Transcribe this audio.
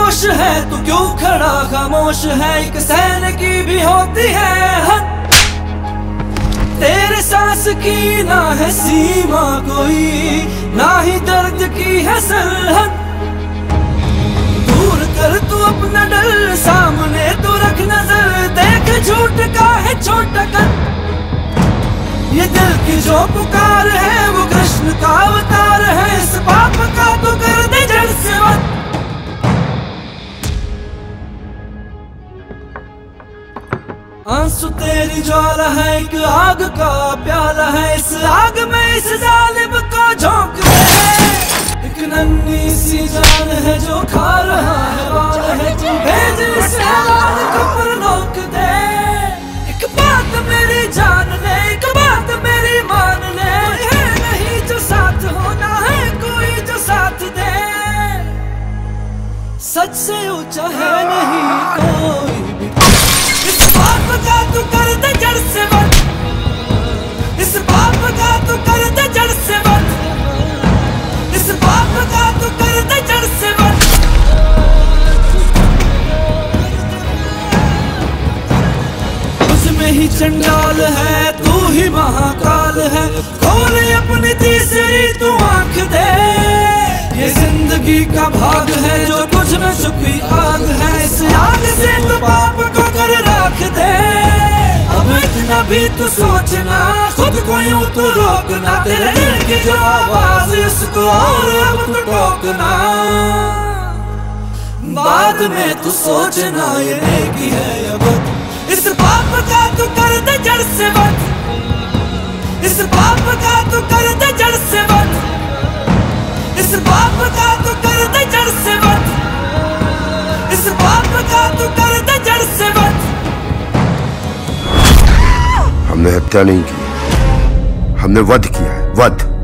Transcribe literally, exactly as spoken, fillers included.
जोश है तू क्यों खड़ा खामोश है, एक सैनिक की भी होती है हद। तेरे सांस की ना है सीमा कोई, ना ही दर्द की है सरहद। दूर कर तू अपना डर, सामने तू रख नजर, देख झूठ का है छोटा कद। ये दिल की जो पुकार है वो कृष्ण का अवतार है, इस पाप का तू कर दे जड़ से वध। आंसू तेरी ज्वाला है, एक आग का प्याला है, इस आग में इस जालिम को झोंक दे। एक नन्ही सी जान है जो खा रहा है बाल है, तू भेज इस ऐलान को पर रोक दे। एक बात मेरी जान ले, एक बात मेरी मान ले, है नहीं जो साथ होना है कोई जो साथ दे। सच से ऊंचा है नहीं कोई भी, इस बाप का तू कर दे जड़ से वध। इस बाप का तू कर दे जड़ से वध। इस बाप का तू कर दे जड़ से वध। उसमें ही चंडाल है तू ही महाकाल है, खोल अपनी तीसरी तू आंख दे। ये जिंदगी का भाग है जो तुझ में छुपी आग है, इस आग से तू पाप को कर राख दे। अब इतना भी तू सोचना, खुद को यूं तू रोकना, तेरे दिल की जो आवाज उसको और अब तू टोकना। बाद में तू सोचना ये नेकी है या बद। इस पाप का तू कर दे जड़ से वध। इस पाप का तू कर दे जड़ से वध। इस पाप का तू कर दे जड़ से वध। इस पाप का तू कर दे जड़ से वध। हमने हत्या नहीं की, हमने वध किया है, वध।